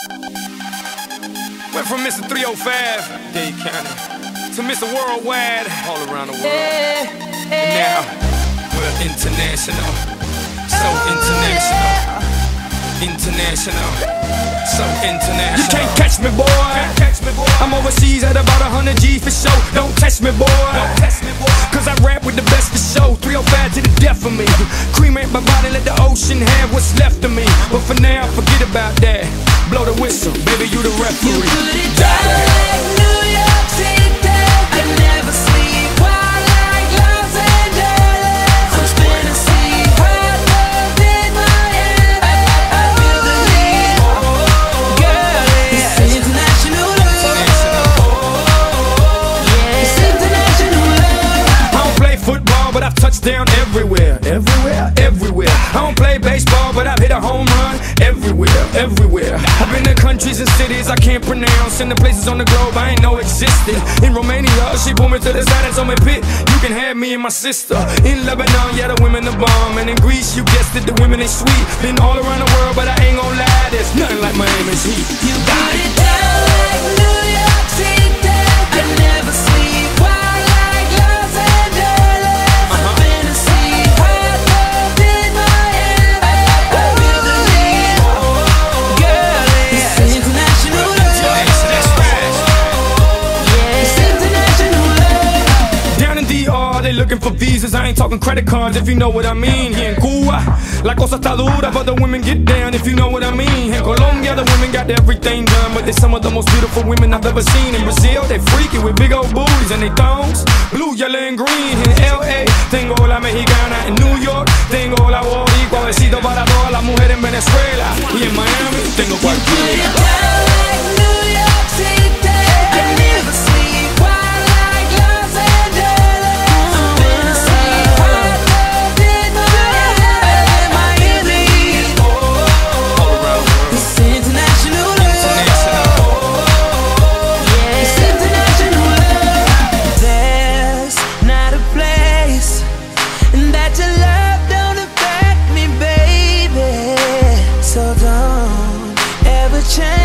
Went from Mr. 305, Dade County, to Mr. Worldwide, all around the world. And now, we're international, so international. International, so international. You can't catch me, boy. I'm overseas at about 100 G for show. Don't test me, boy. Cause I rap with the best of show. 305 to the death of me. Cremate my body, let the ocean have what's left of me. But for now, forget about that. Blow the whistle, baby, you the referee. You put it down like New York City. I never sleep while like Los Angeles. I'm spinning sea, hot love in my head. I feel the heat, girl. It's international love. It's international love. I don't play football, but I've touched down everywhere. Everywhere. I don't play baseball, but I've hit a home run everywhere. I've been to countries and cities I can't pronounce, and the places on the globe I ain't know existed. In Romania, she pulled me to the side and told me, Pit, you can have me and my sister. In Lebanon, yeah, the women are bomb. And in Greece, you guessed it, the women ain't sweet. Been all around the world, but I ain't gon' lie, there's nothing like Miami's heat. You put it down like New York City. I never sleep while like Los Angeles. I'm spinning sea, hot love in my head. I feel the heat, girl. It's international love. It's international love. Down in DR, they looking for visas. I ain't talking credit cards, if you know what I mean. Here in Cuba, la cosa está dura, but the women get down, if you know what I mean. In Colombia, the women got everything done, but they're some of the most beautiful women I've ever seen. In Brazil, they freaky with big old booties and they thongs, blue, yellow, and green. In LA, tengo la mexicana. In New York, tengo la boricua. Besito para todas las mujeres en Venezuela. Y en Miami, tengo Put it cualquiera. down like New York City. I never sleep while like Los Angeles. I'm spinning sea, hot love in my head. All around the world. It's international love. It's international love. There's not a place that your love don't affect me, baby. So don't ever change.